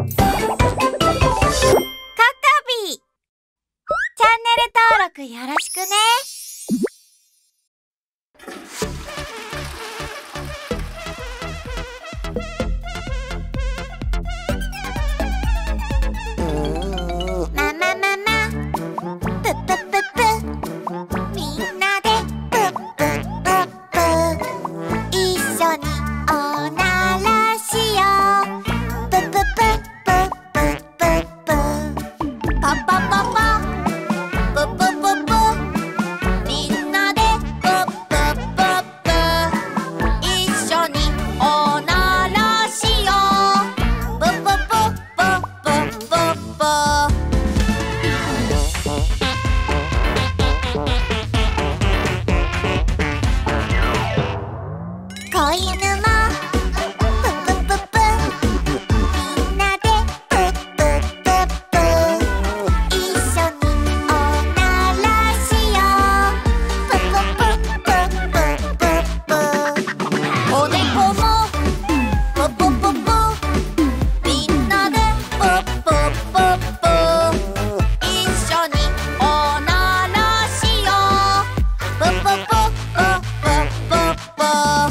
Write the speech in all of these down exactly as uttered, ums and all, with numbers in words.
録よろしくね。ママママプップップップ、みんなでプップップップ、一緒におならしよう。プップップップップップップ、パパパパプップップップ、みんなでプップップップ、一緒におならしよう。プップップップップップップ、子犬もプップップップ、みんなでプップップップ、一緒におならしよう。プップップップップップップ、お猫もプップップップ、みんなでプップップップ、一緒におならしよう。プップップップップップップ、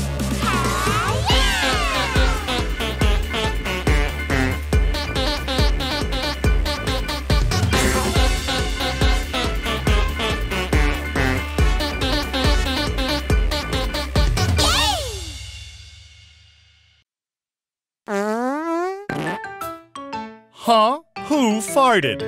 Huh? Who farted?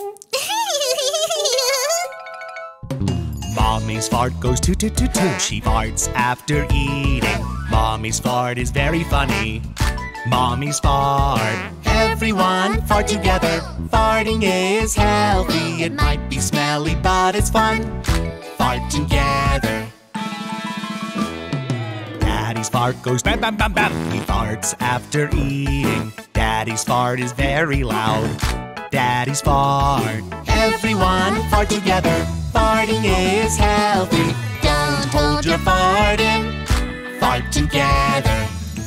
Mommy's fart goes toot toot toot toot. She farts after eating. Mommy's fart is very funny. Mommy's fart. Everyone fart together. Farting is healthy. It might be smelly, but it's fun. Fart together. Daddy's fart goes bam bam bam bam. He farts after eating. Daddy's fart is very loud. Daddy's fart. Everyone fart together. Farting is healthy. Don't hold your fart in. Fart together.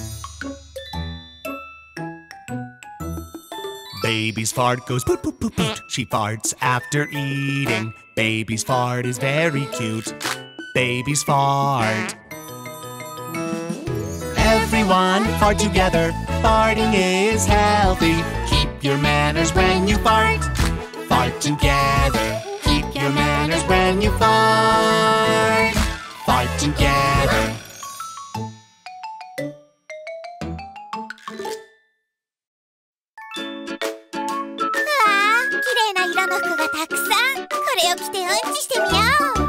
Baby's fart goes poot poot poot poot. She farts after eating. Baby's fart is very cute. Baby's fart. Everyone fart together. Farting is healthy. Keep your manners when you fart. Fart together. Keep your manners when you fart. Fart together. うわあ、綺麗な色の服がたくさん。これを着てうんちしてみよう。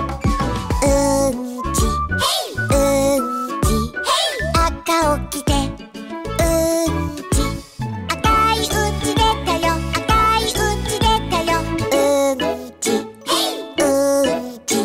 うんち、うんち、赤を着てうんち、赤いうんち出たよ、赤いうんち出たよ。うんち、うんち、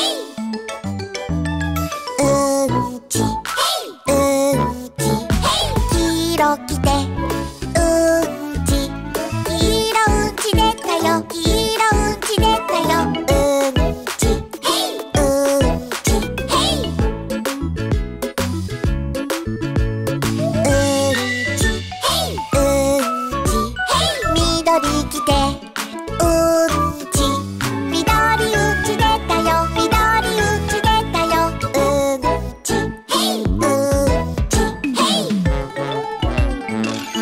うんち、うんち、黄色着てうんち、黄色うんち出たよ、黄色うんち出たよ。うんち、うんち、緑着てうんち、緑うんち出たよ、緑うんち出たよ。うんち、うんち、うんち、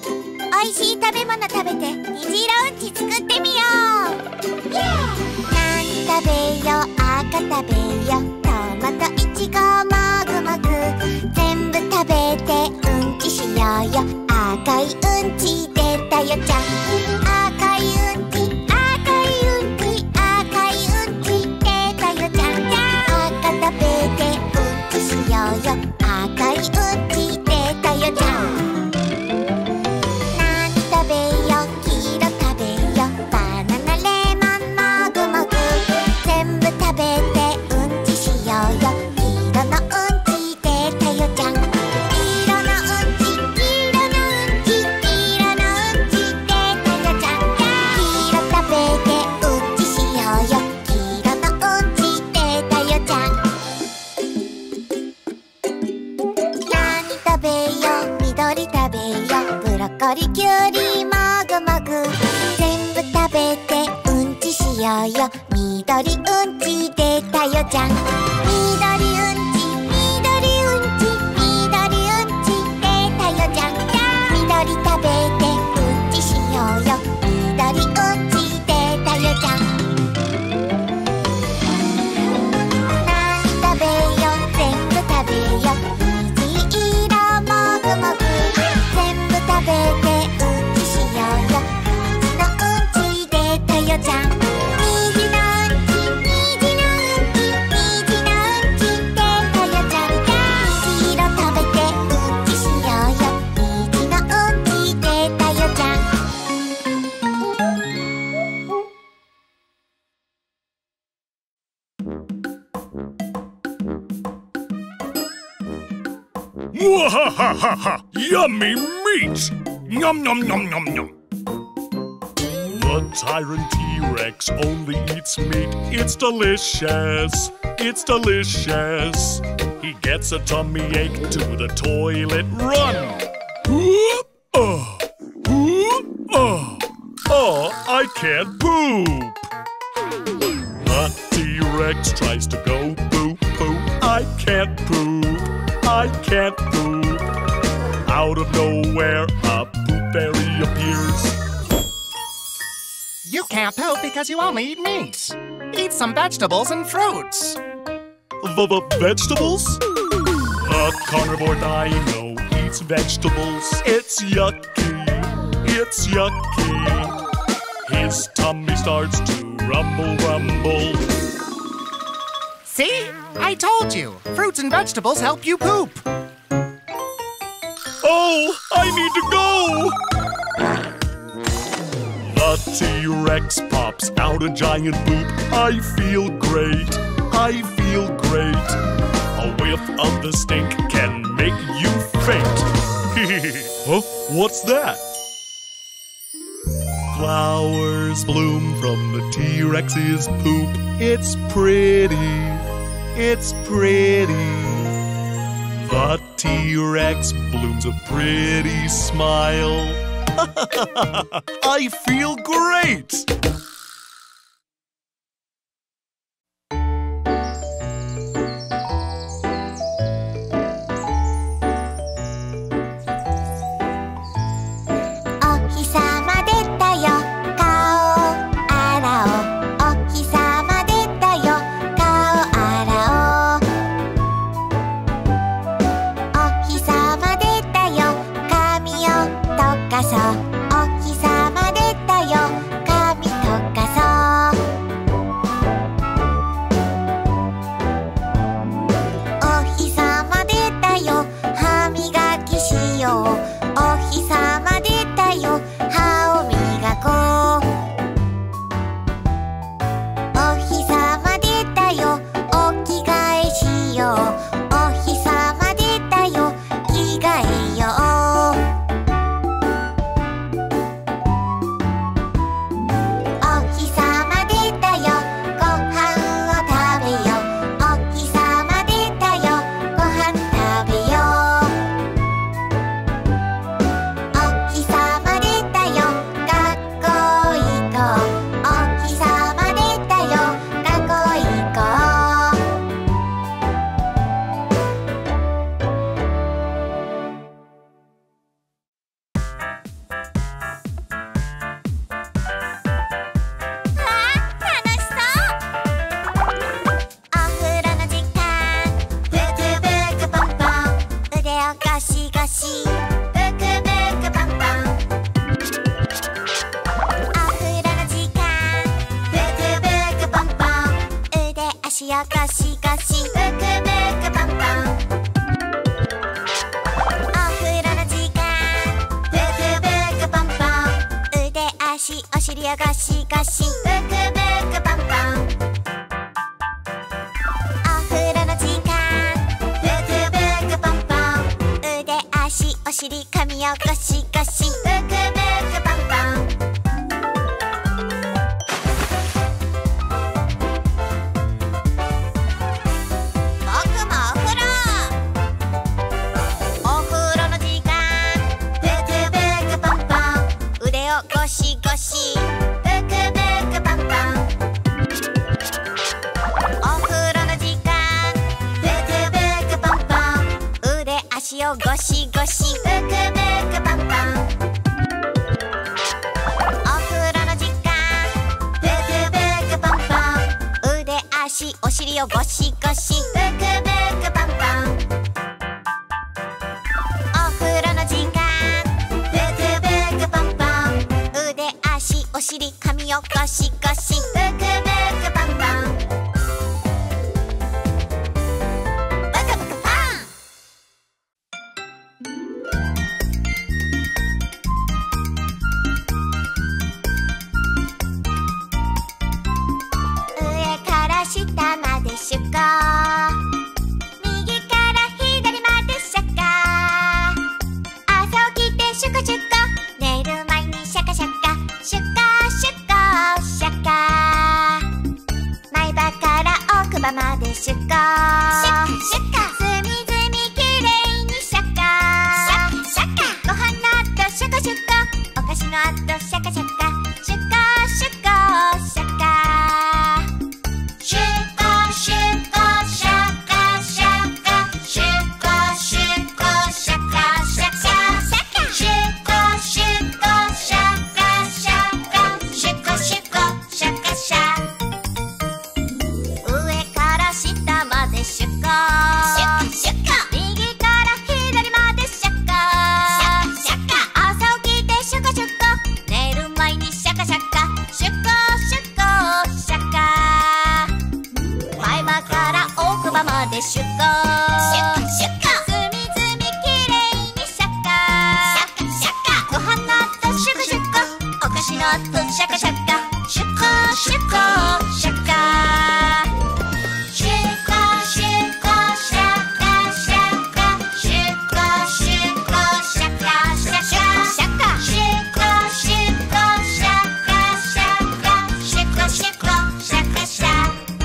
おいしい食べ物食べて虹色うんち作ってみよう。何食べよう、赤食べよう、トマト、イチゴ、もぐもぐ、全部食べてうんちしようよ。赤いうんち出たよちゃん。赤いうんち、赤いうんち、赤いうんち出たよちゃん。赤食べてうんちしようよ。赤いうんち出たよちゃん。何食べよう、黄色食べよう、バナナ、レモン、もぐもぐ、全部食べてうんちしようよ。黄色のうんち出たよちゃん。黄色のうんち、黄色のうんち、黄色のうんち出たよちゃん。黄色食べてうんちしようよ。黄色のうんち出たよちゃん。何食べよう、緑食べよう、ブロッコリー、キュウリ、もぐもぐ、全部食べてうんちしようよ。緑うんち出たよちゃん。緑うんち、緑うんち、緑うんち出たよちゃん。緑食べてうんちしようよ。緑うんち出たよちゃん。何食べよう、全部食べよう。虹色もぐもぐ、全部食べてうんちしようよ。虹のうんち出たよちゃん。虹のうんち、虹のうんち、虹のうんち出たよちゃん。虹色食べてうんちしようよ。虹のうんち出たよちゃん。 Mwahahaha! Yummy meat! Yum yum yum yum yum! The tyrant T-Rex only eats meat. It's delicious. It's delicious. He gets a tummy ache, to the toilet run. Whoop! Oh! Whoop! Oh! Oh, I can't poop! The T-Rex tries to go poop poop. I can't poop. I can't poop. Out of nowhere, a poop fairy appears. You can't poop because you only eat meat. Eat some vegetables and fruits. V-v vegetables? A carnivore dino eats vegetables. It's yucky. It's yucky. His tummy starts to rumble, rumble. See? I told you. Fruits and vegetables help you poop. Oh, I need to go! The T-Rex pops out a giant poop. I feel great. I feel great. A whiff of the stink can make you faint. Huh? What's that? Flowers bloom from the T-Rex's poop. It's pretty. It's pretty. The T-Rex blooms a pretty smile. I feel great! しブクブクポンポン。お風呂の時間ブクブクポンポン。腕足お尻をゴシゴシブクブクポンポン。お風呂の時間ブクブクポンポン。腕足お尻髪をゴシゴシブクブクポンポン。ゴシゴシブクブクポンポン。お風呂の時間ブクブクポンポン。腕足をゴシゴシブクブクポンポン。お風呂の時間ブクブクポンポン。腕足お尻をゴシゴシブクブクポンポン。お風呂の時間お尻髪をゴシゴシブクブクポンポン。ブクブクポン。上から下までシュコ、右から左までシャカ。朝起きてシュコシュコ、寝る前にシャカシャカシュカシュコシャカ。前歯から奥歯までシュコシュカシュカ。隅々きれいにシャカシャカシャカ。ご飯の後シャカシュコ、お菓子の後シャカシャカシュカシュコシャカ。シュコシュコシャカシャカシュコシュコシャカシャカシャカ。シュコシュコシャカシャカシュコシュコシャカシャ。上から下までシュコシュコシュコ。右から左までシャカシャカシャカ。朝起きてシュコシュコ、寝る前にシャカシャカシュコシュコシャカ。前歯から奥歯までシュコシュコシュコ。隅々きれいにシャカシャカシャカ。ご飯の後シュコシュコ、お菓子の後シャカシャカシュコシュコシャカ。シュコシュコシャカシャカシュコシュコシャカシャカシャカ。シュコシュコシャカシャカシュコシュコシャカシャ。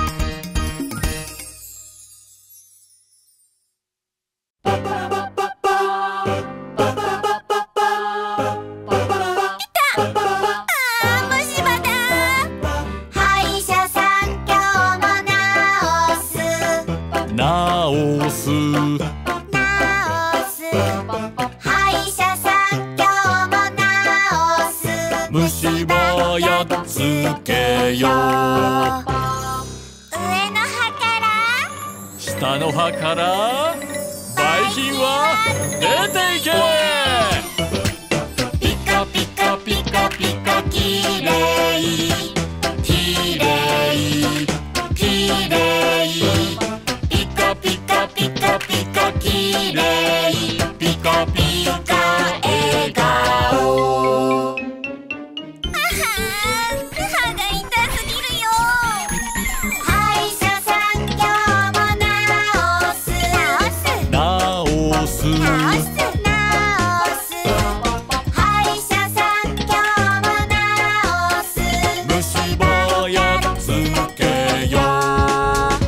虫歯やっつけよう。 上の歯から下の歯からばい菌は出ていけ。ピカピカピカピカきれいきれいきれい。ピカピカピカピカきれいピカピカ笑顔。 歯が痛すぎるよ。歯医者さん今日も直す直す直す直す直す。歯医者さん今日も直す。 虫歯やっつけよう。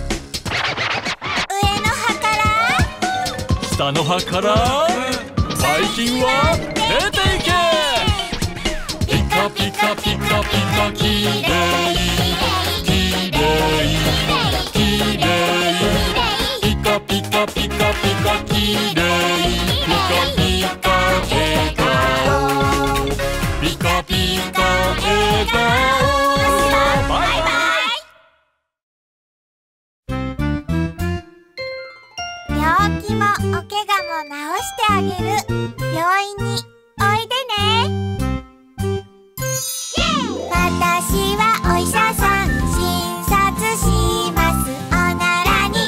上の歯から下の歯からばい菌は出ていけ。ピカピカピカピカきれいきれいきれい。ピカピカピカピカきれいピカピカ笑顔。ピカピカ笑顔。バイバイ。 病気もお怪我も治してあげる。病院においでね。私はお医者さん、診察します。おならに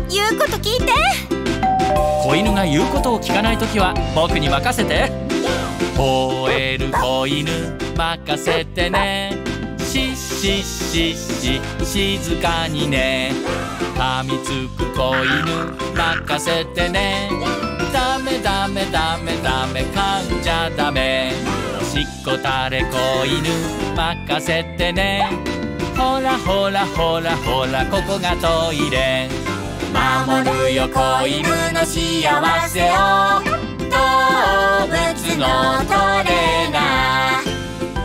言うこと聞いて。 子犬が言うことを聞かないときは僕に任せて。吠える子犬任せてね。しししし静かにね。噛みつく子犬任せてね。ダメダメダメダメ噛んじゃダメ。おしっこたれ子犬任せてね。ほらほらほらほらここがトイレ。守るよ子犬の幸せを。動物のトレーナー。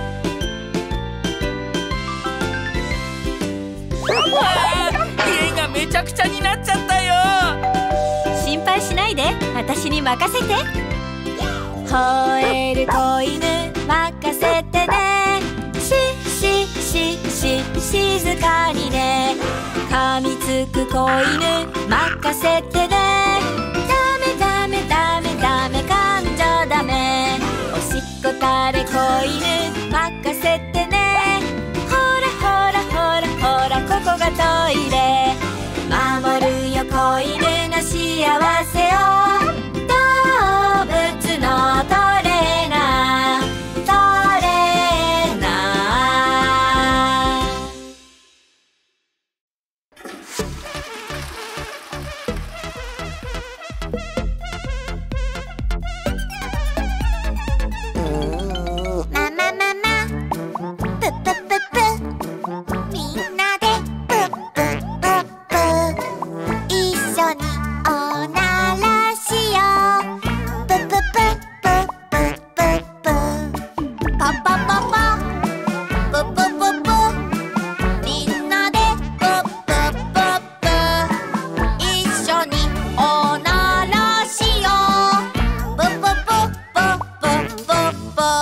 うわー、家がめちゃくちゃになっちゃったよ。 心配しないで、私に任せて。吠える子犬任せてね。しししし静かにね。噛みつく子犬任せてね。ダメダメダメダメ噛んじゃダメ。おしっこたれ子犬任せてね。ほらほらほらほらここがトイレ。守るよ子犬の幸せを。動物のトレーナー、トレーナー。ママママ、プップップップ。みんなでプップップップ。一緒におならしよう。プップップップップップップ。パパパパ、プップップップ。みんなでプップップップ。一緒におならしよう。プップップップップップップ。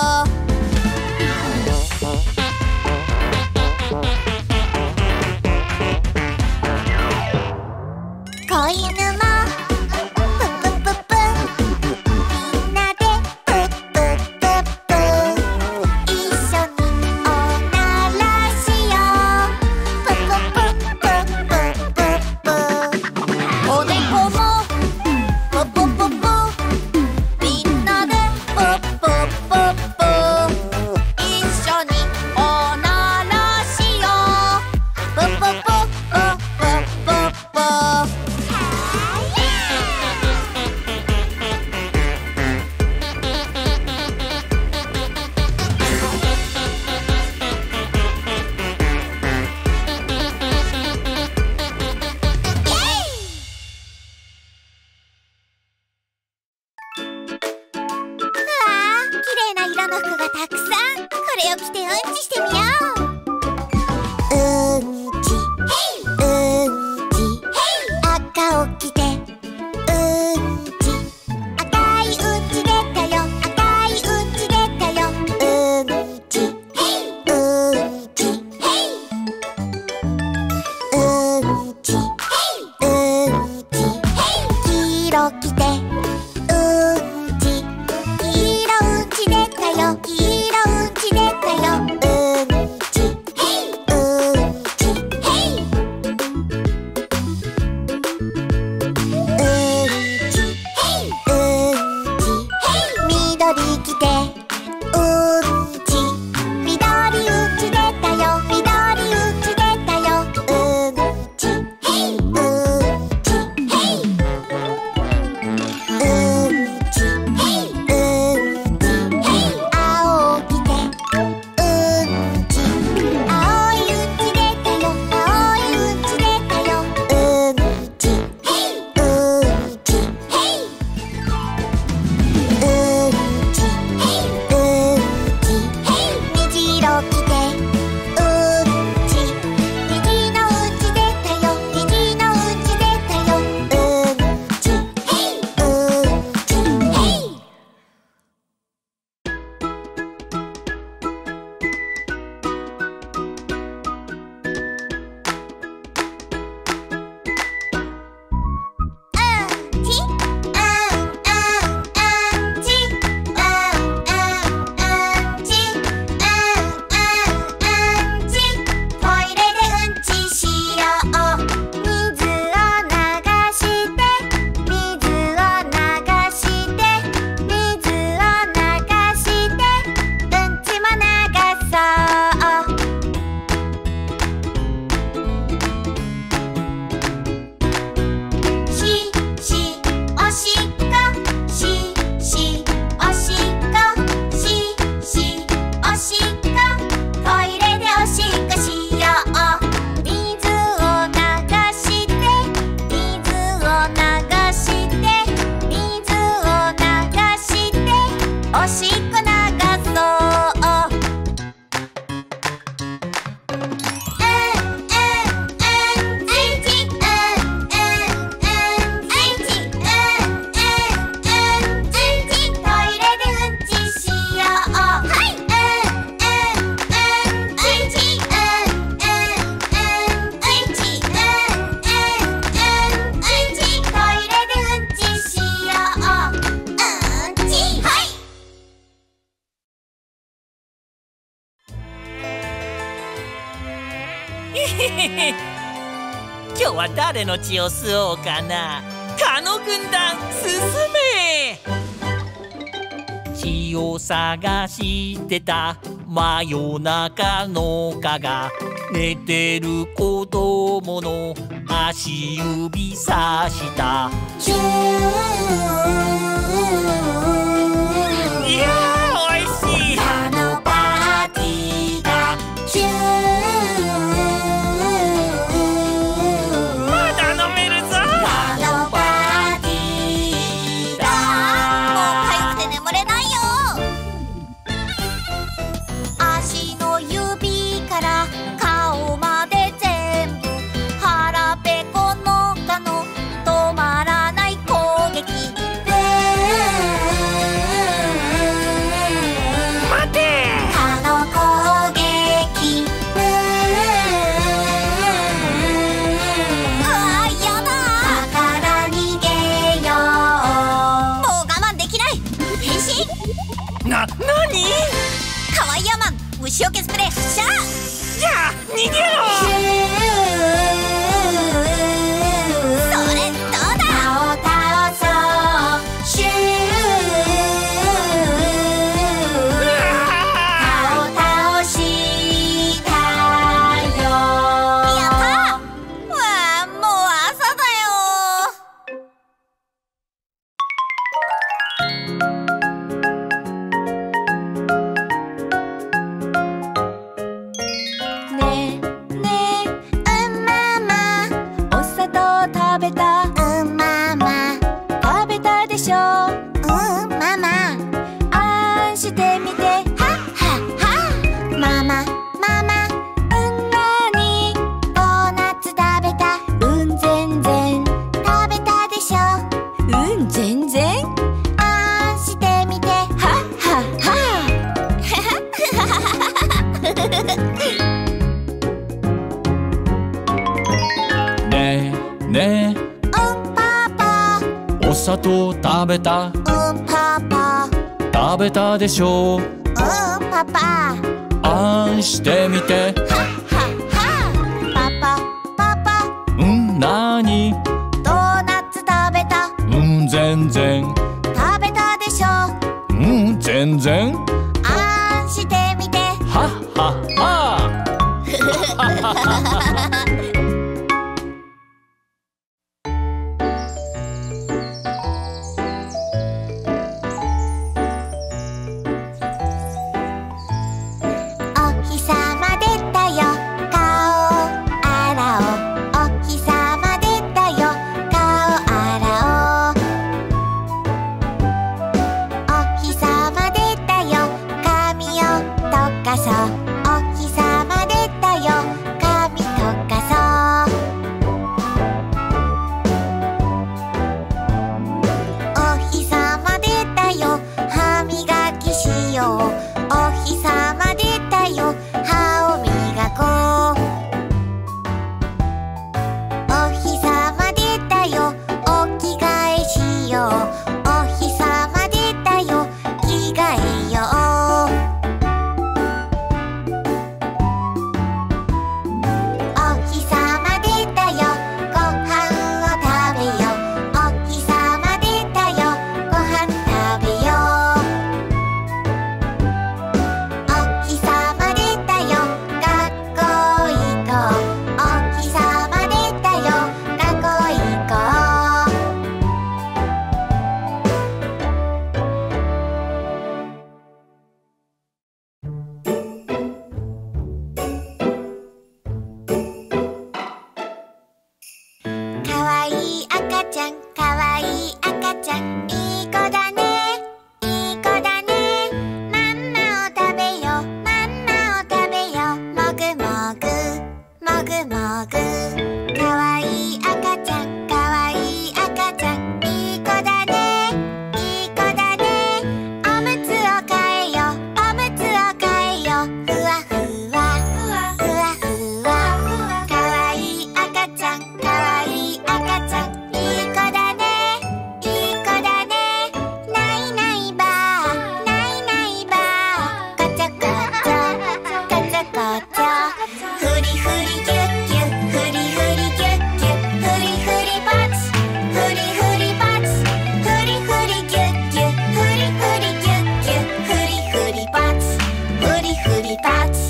子犬もプップップップ。みんなでプップップップ。一緒におならしよう。プップップップップップップ。お猫もプップップップ。みんなでプップップップ。一緒におならしよう。プップップップップップップ。色の服がたくさん。これを着てうんちしてみよう。うんちうんち赤を着てうんち。赤いうんち出たよ、赤いうんち出たよ。うんちうんちうんちうんち。黄色着てうんち。黄色うんち出たよ、黄色うんち出たよ。うんち今日は誰の血を吸おうかな。カノ軍団進め。血を探してた真夜中の蚊が、寝てる子供の足指さした。 チューいやーおいしい。 あのパーティーがチューまだ飲めるぞ。 あのパーティーだ。もうかゆくて眠れないよ。足の指から顔まで全部腹ペコの蚊の止まらない攻撃。 待て。 蚊の攻撃。うわやだ。蚊から逃げよう。もう我慢できない。変身。 な、なに？ カワイヤーマン虫除けスプレー発射。 じゃあ逃げろ。 それどうだ。蚊を倒そう。シュー蚊を倒したよ。やった。わあ、もう朝だよ。ねえねえ、うんママ、お砂糖食べた？うんママ。食べたでしょ？うんママ。あんしてみて。はっはっは。ママママ、うんなに？ドーナツ食べた？うん全然。食べたでしょ？うん全然。あんしてみて。はっはっは。 ねえねうんパパ。 え、お砂糖食べた？ うんパパ。 食べたでしょう？ うんパパ。 あんしてみて。 はっはっは。パパパパ。 うんなに？ ドーナツ食べた？ うん全然。 食べたでしょ？ うん全然。 あんしてみて。 はっはっは。 お日さま出たよ、顔洗おう。お日さま出たよ、顔洗おう。お日さま出たよ、髪を溶かそう。お日さま出たよ、髪溶かそう。お日さま出たよ、歯磨きしよう。お日さま出たよ、歯を磨こう。お日さま出たよ、お着替えしよう。お日さま出たよ、着替えよう。 出発。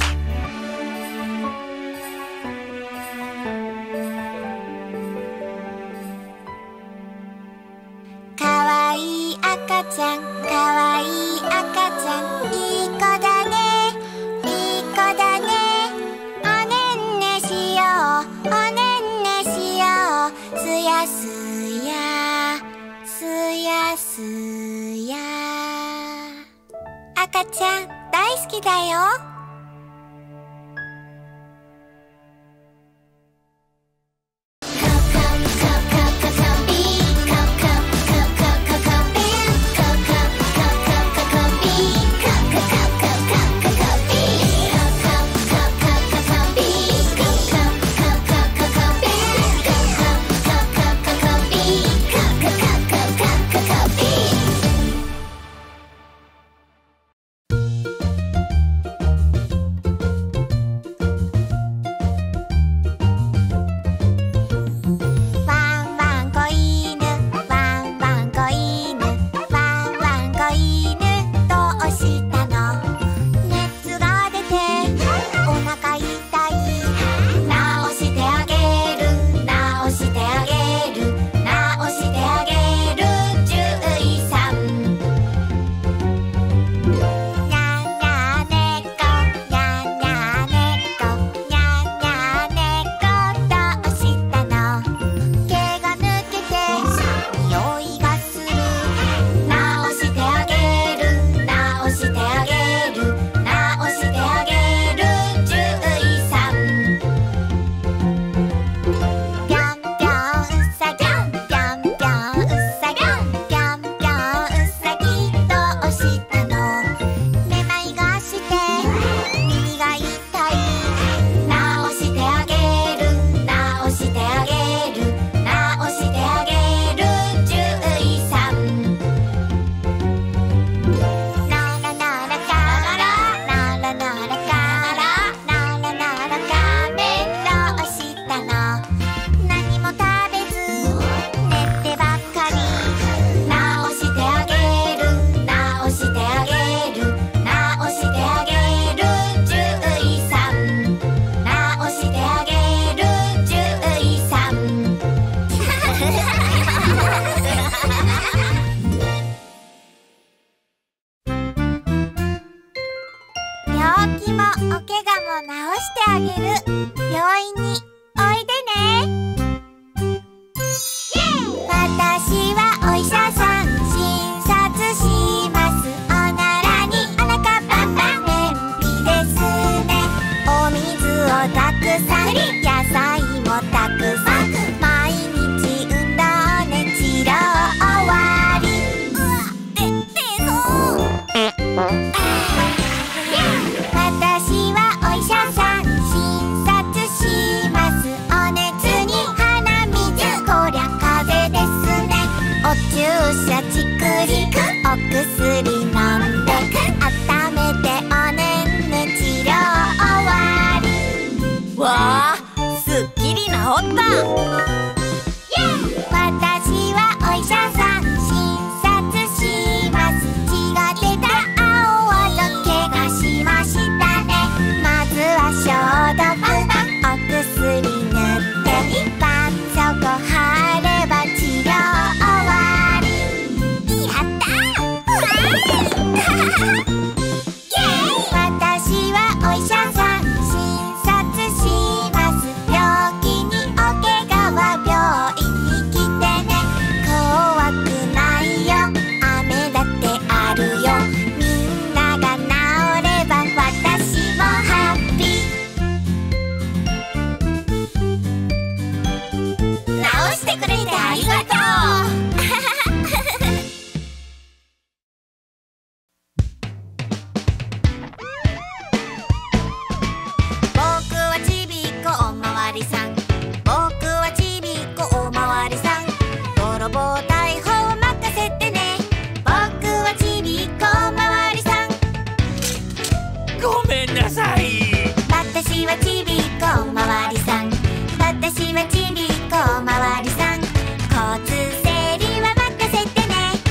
かわいい赤ちゃん、かわいい赤ちゃん、いい子だね、いい子だね。おねんねしよう、おねんねしよう。すやすや、すやすや。赤ちゃん大好きだよ。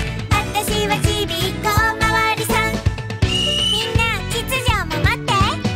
私はちびっこおまわりさん。みんな秩序を守って。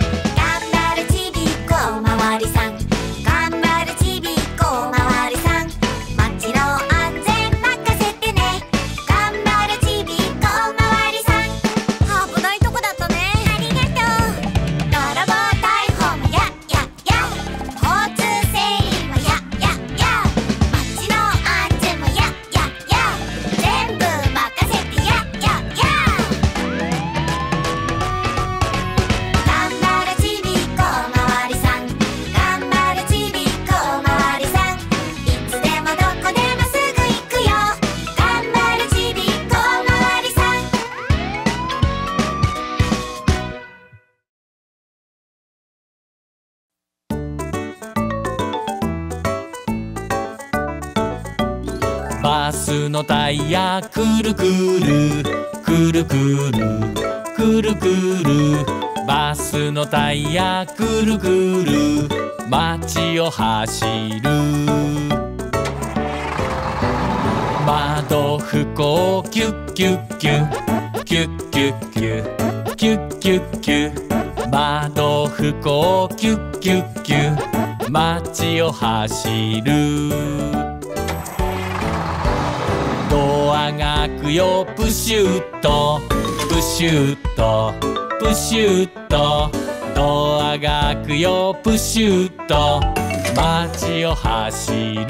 バスのタイヤくるくるくるくるくるくるバスのタイヤくるくる街を走る窓拭こうキュッキュッキュキュッキュッキュキュッキュッキュ窓拭こうキュッキュッキュ街を走るドアが開くよプシュッとプシュッとプシュッとドアが開くよプシュッと街を走る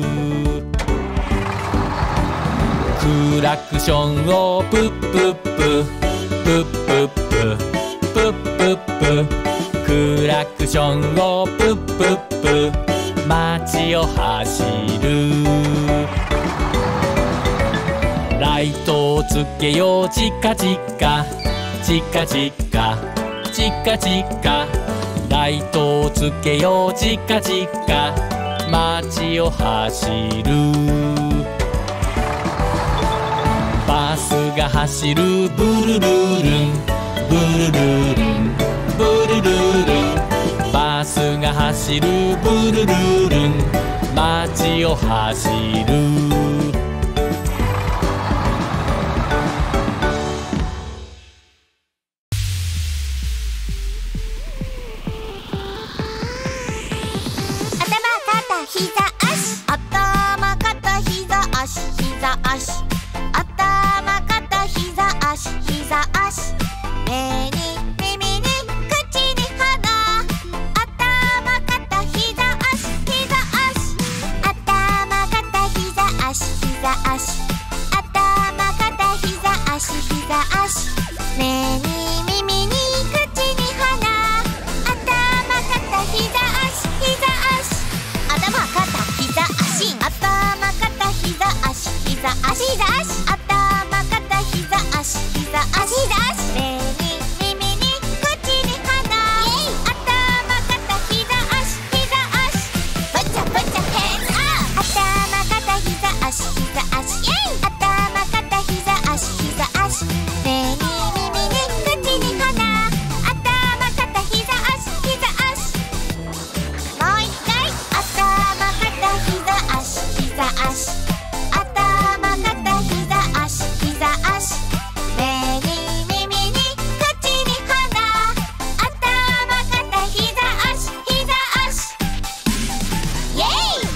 クラクションをプップッププップッププップップクラクションをプップップ街を走るライトをつけようチカチカチカチカチカチカライトをつけようチカチカ街を走るバスが走るブルルルンブルルルンブルルルンバスが走るブルルルン街を走る膝足頭肩膝足膝足頭肩膝足膝足目に耳に口に鼻頭肩膝足膝足頭肩膝足膝足頭肩膝足膝足目に耳に口に鼻頭肩膝足膝足頭肩膝足頭肩膝足膝足膝足頭肩膝足膝足膝足目に耳に口に鼻頭肩膝足膝足プチャプチャヘンズアップ頭肩膝足膝足頭肩膝足膝足目に耳に口に鼻頭肩膝足膝足もう一回頭肩膝足膝足頭肩膝足膝足目に耳に口に鼻頭肩膝足膝足イエイ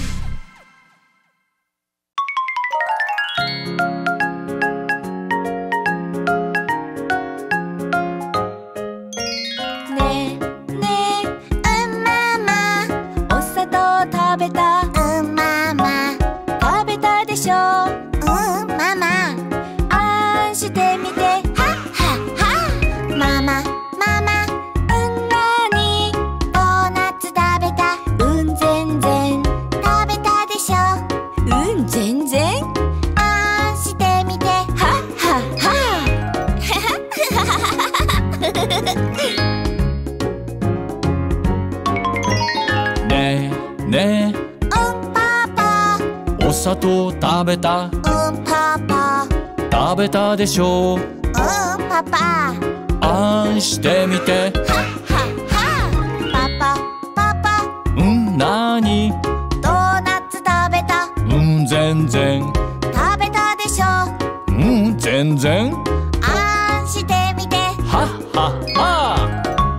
ねえねえうんママお砂糖食べたうんママ食べたでしょうんママあんしてみてはっはっはママママうんなにドーナツ食べたうん全然食べたでしょうん全然あんしてみてはっはっはねえねえうんパパお砂糖食べたうんパパ食べたでしょうんパパあんしてみてはっはっはパパパパうんなにドーナツ食べたうん全然食べたでしょうん全然あんしてみてはっはっは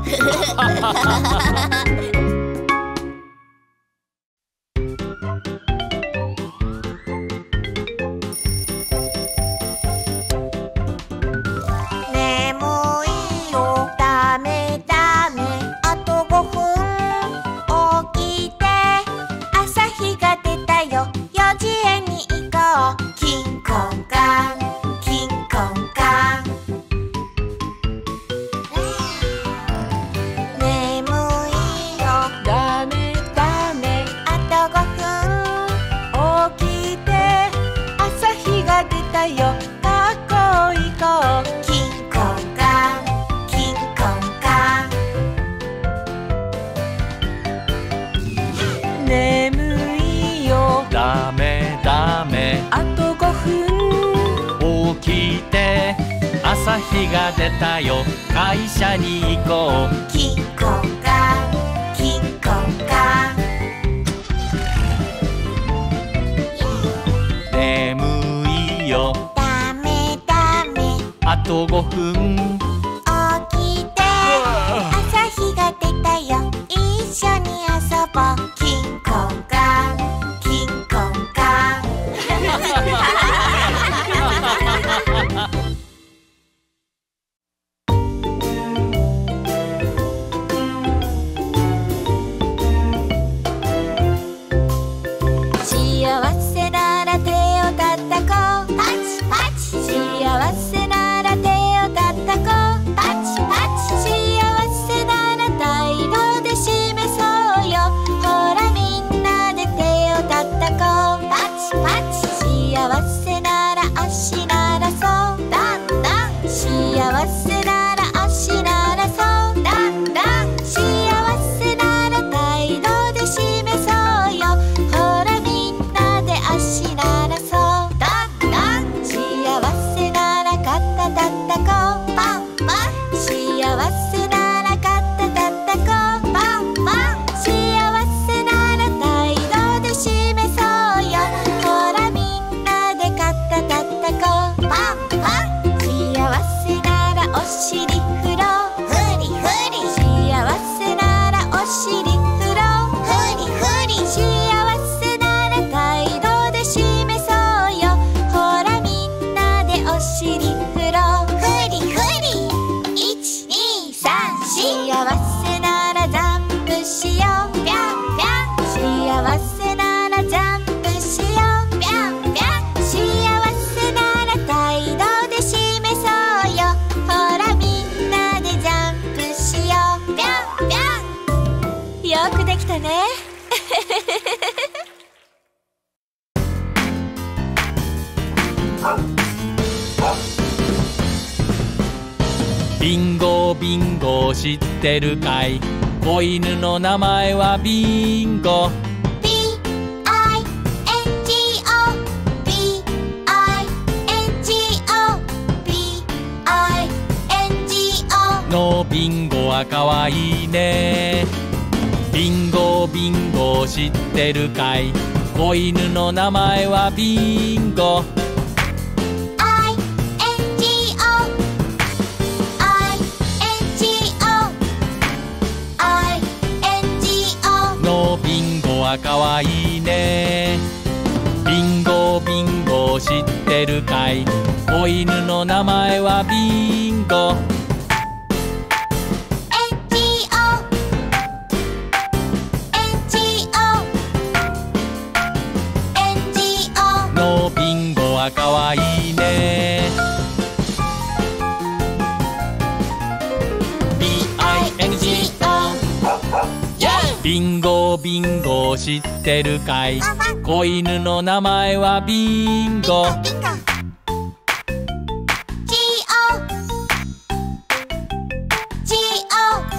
眠いよダメダメあとごふん起きて朝日が出たよよじへに行こうキンコンカンキンコンカン眠いよダメダメあとごふん起きて朝日が出たよ学校行こうキンコンカンキンコンカン眠いよダメダメあと朝日が出たよ会社に行こうキコカキコカ眠いよダメダメあとごふん起きて朝日が出たよ一緒に遊ぼうキコカキコカ幸せなら手を叩こうパチパチ幸せなら手を叩こうパチパチ幸せなら態度で示そうよほらみんなで手を叩こうパチパチ幸せなら足ならそうダンダン幸せなら足ならそうダンダン幸せなら態度で示そうよほらみんなで足ならそうダンダン幸せなら肩たたこうパンパン幸せなら肩たたこうパンパン幸せなら態度で示そうよほらみんなで肩たたこうパンパン幸せならお尻振ろうフリフリ幸せならお尻振ろうフリフリ幸せなら態度で示そうよほらみんなでお尻振ろうフリフリいちにさんし幸せならジャンプしようぴゃんぴゃん幸せならジャンプしようぴゃんぴゃん幸せなら態度で示そうよほらみんなでジャンプしようぴゃんぴゃんよくできたねビンゴビンゴ知ってるかい子犬の名前はビンゴビーアイエンジーオー ビーアイエンジーオー ビーアイエンジーオーのビンゴはかわいいねビンゴビンゴ知ってるかい子犬の名前はビンゴアイエンジーオー アイエンジーオー アイエンジーオーのビンゴはかわいいねビンゴビンゴ知ってるかい子犬の名前はビンゴエンジーオー エンジーオー エンジーオーのビンゴはかわいいね ビーアイエヌジーオー ビンゴビンゴ知ってるかい子犬の名前はビンゴビンゴ ジーオー ジーオー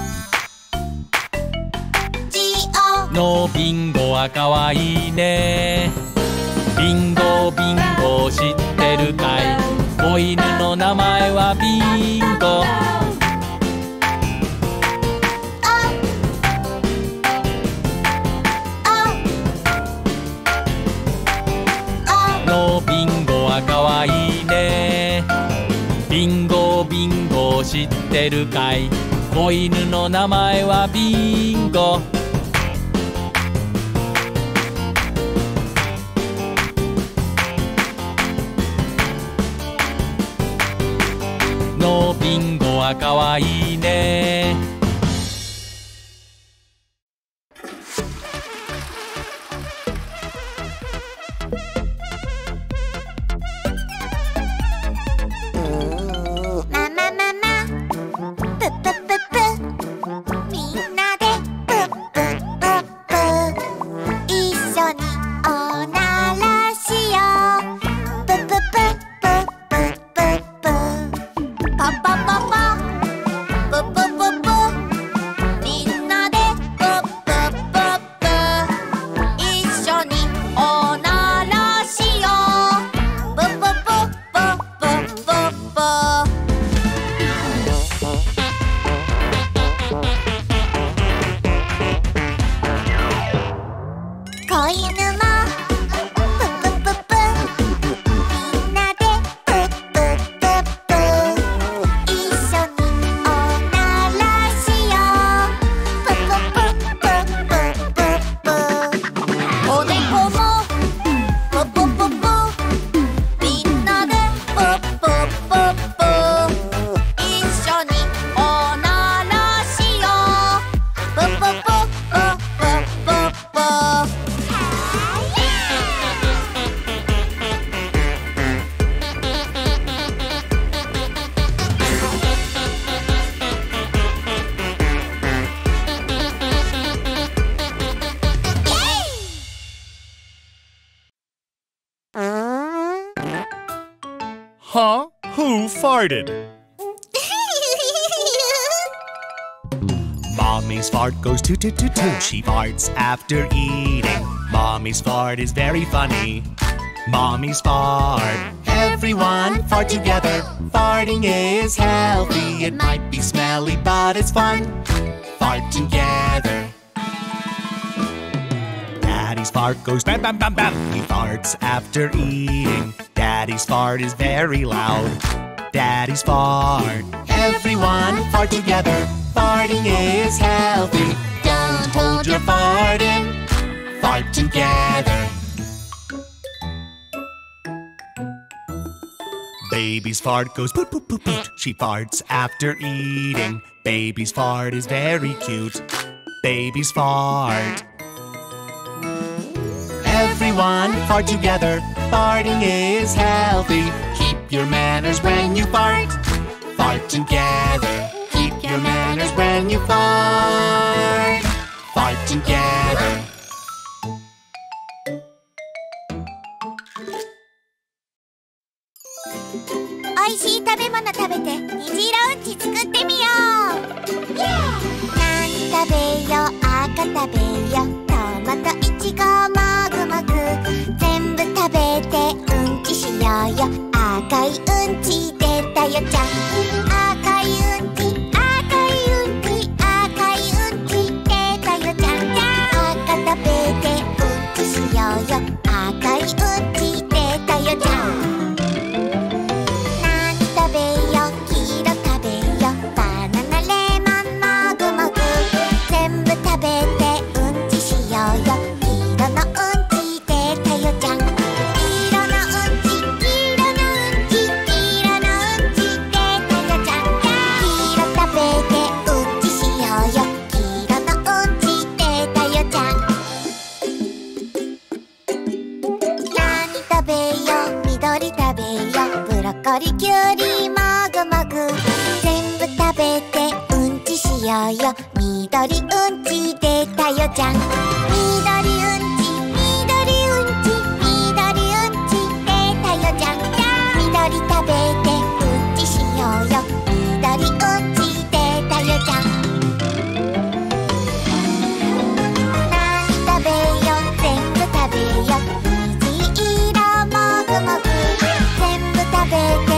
ジーオーのビンゴはかわいいねビンゴビンゴ知ってるかい子犬の名前はビンゴのビンゴはかわいいねビンゴビンゴ知ってるかい子犬の名前はビンゴのビンゴはかわいいねママママププププみんなでプップップップ一緒におならしようプププププププパパパパププププ Huh? Who farted? Mommy's fart goes toot toot toot toot. She farts after eating. Mommy's fart is very funny. Mommy's fart. Everyone fart together. Farting is healthy. It might be smelly, but it's fun. Fart together. Daddy's fart goes bam bam bam bam. He farts after eating. Daddy's fart is very loud. Daddy's fart. Everyone fart together. Farting is healthy. Don't hold your fart in. Fart together. Baby's fart goes poot poot poot poot. She farts after eating. Baby's fart is very cute. Baby's fart. Everyone fart together. Farting is healthy. Keep your manners when you fart. Fart together. Keep your manners when you fart. Fart together. おいしい食べ物食べて虹色うんち作ってみよう。なん食べよ赤食べよトマトいちごもぐもぐ全部食べてうんちしようよ。赤いうんち出たよちゃん。赤いうんち赤いうんち赤いうんち出たよちゃん。赤食べてうんちしようよ。赤いうんち出たよちゃん。きゅうりもぐもぐ全部食べてうんちしようよ。緑うんち出たよちゃん。緑うんち緑うんち緑うんち出たよちゃん。緑食べてうんちしようよ。緑うんち出たよちゃん。何食べよ全部食べよ。虹色もぐもぐ全部食べて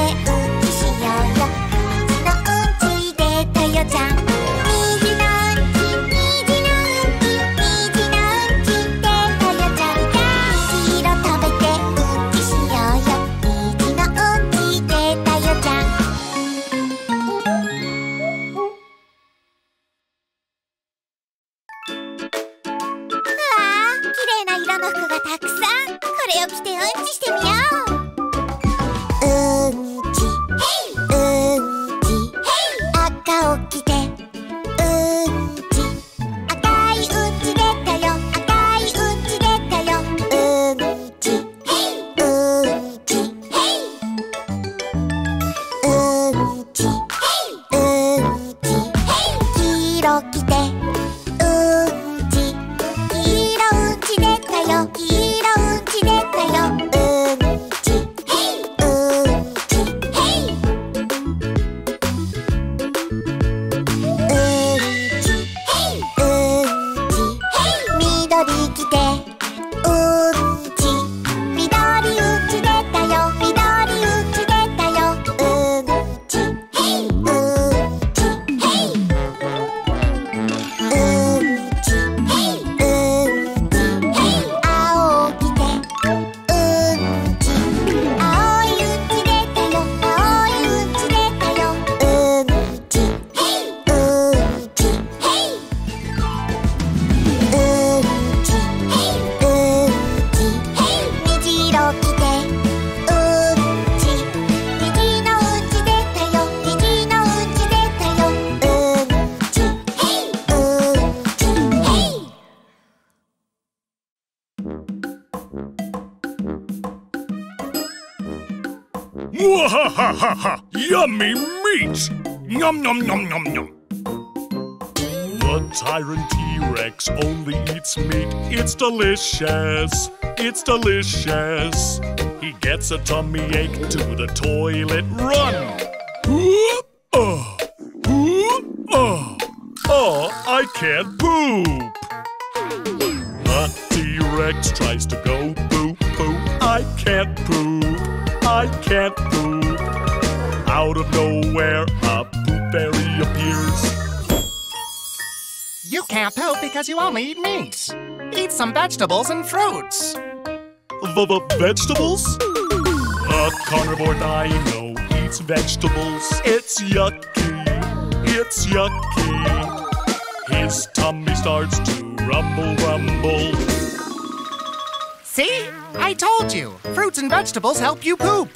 Mwahahaha! Yummy meat! Nom nom nom nom nom! The tyrant T-Rex only eats meat. It's delicious. it's delicious. He gets a tummy ache, to the toilet run. Whoop, oh, whoop, oh, oh, I can't poop. The T-Rex tries to go poop, poop. I can't poop, I can't poop. Out of nowhere, a poop fairy appears. You can't poop because you only eat meat. Eat some vegetables and fruits. V-v vegetables? A carnivore dino eats vegetables. It's yucky, it's yucky. His tummy starts to rumble, rumble. See? I told you. Fruits and vegetables help you poop.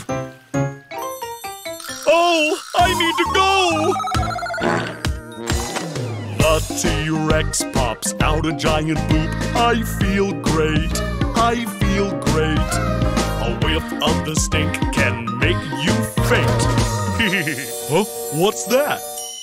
Oh, I need to go! The T-Rex pops out a giant poop. I feel great, I feel great. A whiff of the stink can make you faint. Huh? What's that?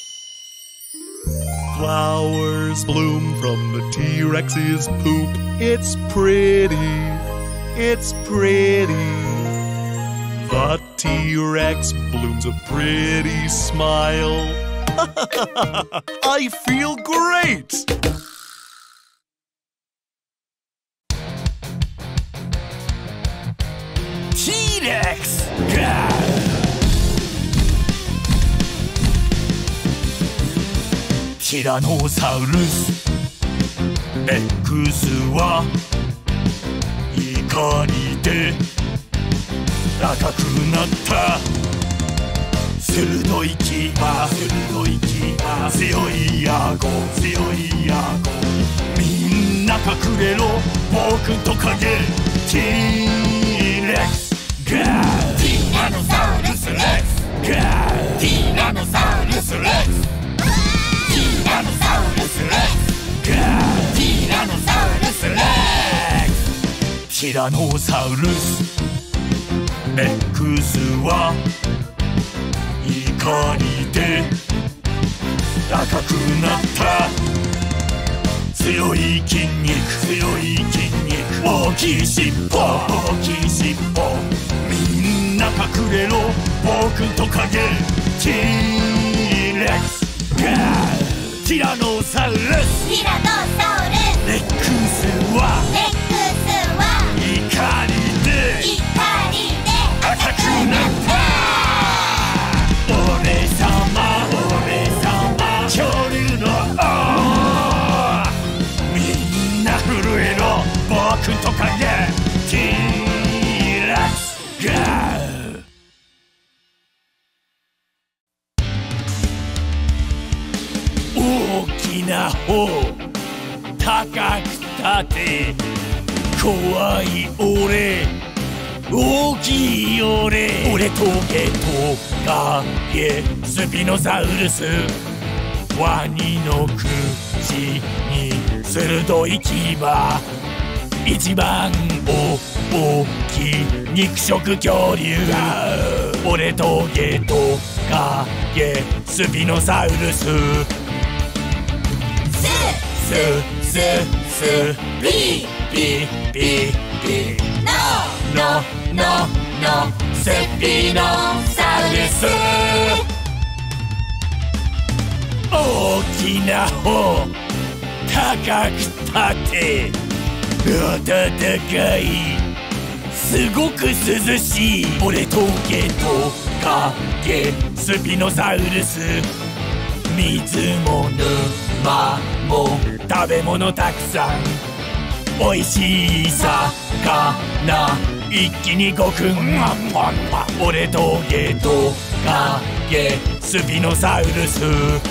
Flowers bloom from the T-Rex's poop. It's pretty, it's pretty. The T-Rex blooms a pretty smile. I feel great! T-Rex!ティラノサウルス X は怒りで赤くなった鋭い牙鋭い牙強い顎強い顎みんな隠れろ僕と影 T-Rex ガーティラノサウルスレックスガーティラノサウルスレックスティラノサウルスレックスガーティラノサウルスレックスティラノサウルス X は怒りで赤くなった強い筋肉強い筋肉大きい尻尾大きい尻尾みんな隠れろ僕と影 T-Rex ガーティラノサウルスティラノサウルス X は X は怒りで怒りで赤くなった俺様俺様恐竜の王みんな震えろ僕と影 T-Rex ガー大きな方高く立て怖い俺大きい俺俺トゲトカゲスピノサウルスワニの口に鋭い牙一番お大きい肉食恐竜俺トゲトカゲスピノサウルスススススピピピピノノノスピノサウルス大きな方高く立て暖かいすごく涼しい俺トゲトカゲスピノサウルス水も沼も食べ物たくさんおいしい魚一気にごくん俺トゲトカゲスピノサウルス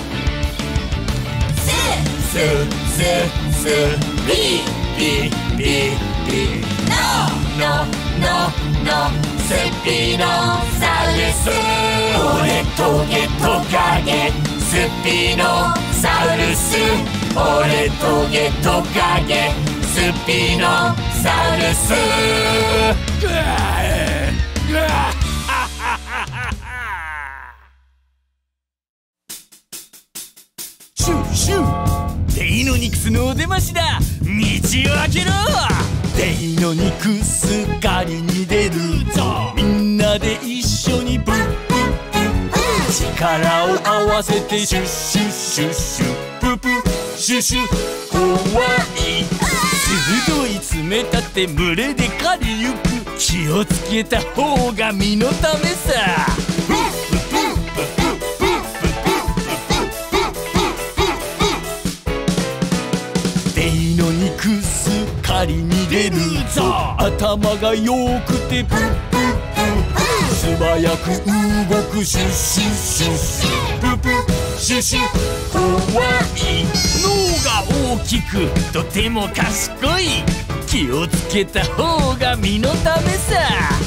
ススススピピピピノノノノスピノサウルス俺トゲトカゲスピノサウルス俺トゲトカゲスピノサウルスぐわーぐわーシュシュデイノニクスのお出ましだ道を開けろデイの肉すっかりに出るぞ。みんなで一緒にプップップップ、力を合わせてシュッシュッシュッシュッププシュシュ怖い。鋭い爪立て群れで狩りゆく、気をつけた方が身のためさ。デイの肉すっかりに出るぞ。頭が良くてプップップップ、素早く動くシュッシュッシュッシュッププシュシュ怖い。脳が大きくとても賢い、気をつけた方が身のためさ。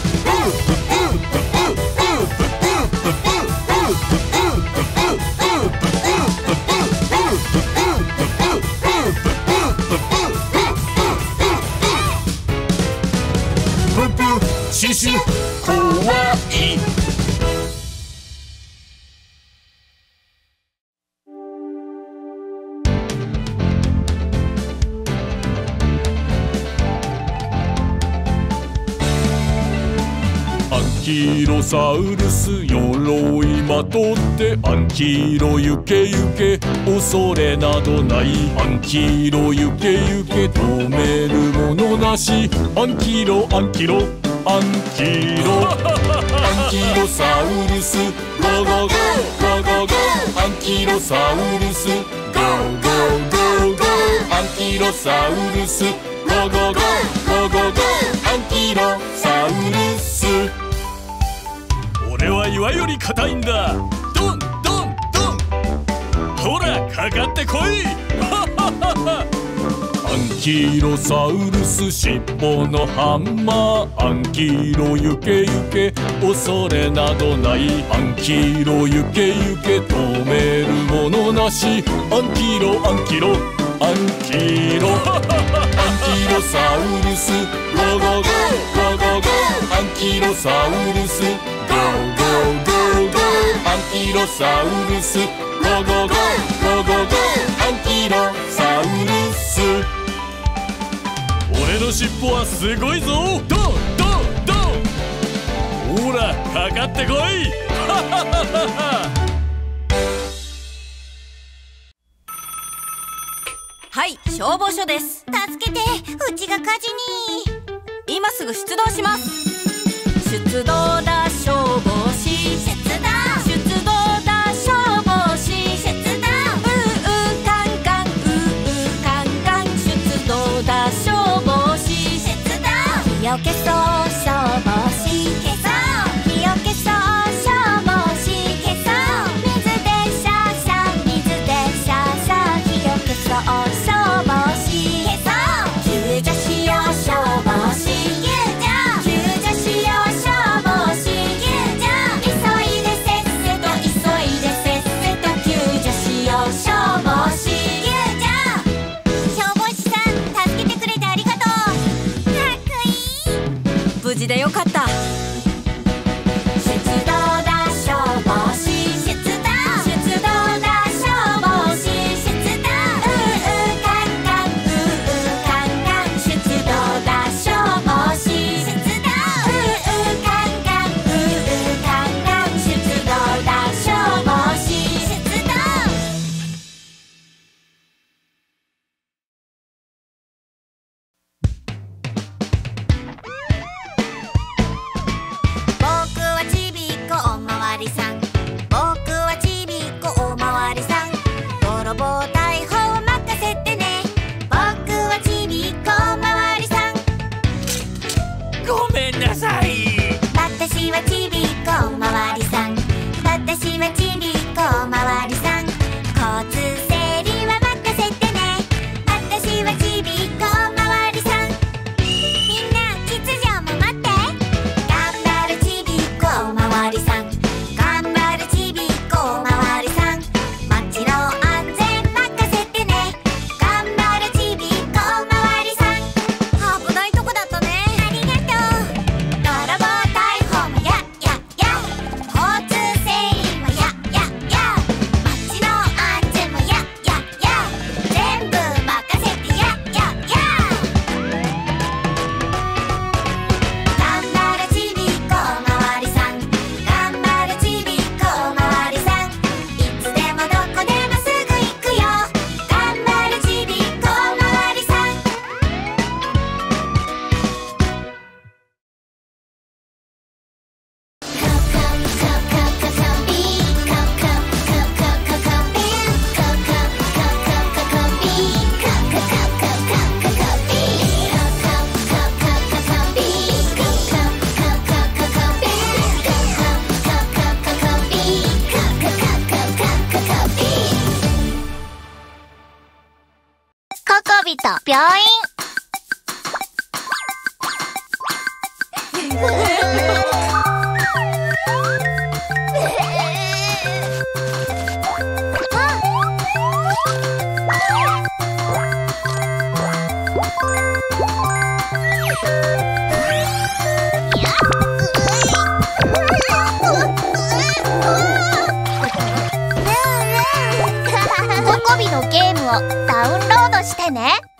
ププシュシュ怖い。アンキロサウルス鎧まとってアンキロ行け行け恐れなどない。アンキロ行け行け止めるものなし。アンキロアンキロアンキロアンキロサウルスゴーゴーゴーゴーゴーゴー。アンキロサウルスゴーゴーゴーゴー。アンキロサウルスゴーゴーゴーゴーゴーゴー。アンキロサウルス。俺は岩より硬いんだ。ドンドンドン。ほらかかってこい。アンキロサウルス尻尾のハンマー。アンキロ行け行け恐れなどない。アンキロ行け行け止めるものなし。アンキロアンキロアンキロアンキロサウルスゴーゴーゴーゴーゴーゴー。アンキロサウルスゴーゴーゴーゴー。アンキロサウルスゴーゴーゴーゴーゴーゴー。アンキロサウルス。俺の尻尾はすごいぞ。ドンドンドン。ほらかかってこい。 はい、消防署です。 助けて、うちが火事に。 今すぐ出動します。出動だ消防士。 出動出動だ消防士。 出動ううカンカンううカンカン。出動だ消防士。 出動火を消そう消防士。 消そう火を消そう消防士。 消そう水でシャーシャー水でシャーシャー。火を消そう消防士。 消そう救助しよう消防士。 救助救助しよう消防士。 救助急いでせっせと急いでせっせと救助しよう消防士。 救助消防士さん、助けてくれてありがとう。かっこいい。 無事でよかった。出動だ消防士。 出動出動だ消防士。 出動ううカンカンううカンカン。出動だ消防士。 出動ううカンカンううカンカン。出動だ消防士。 出動出ココビと病院。ココビのゲームをダウンロードしてね。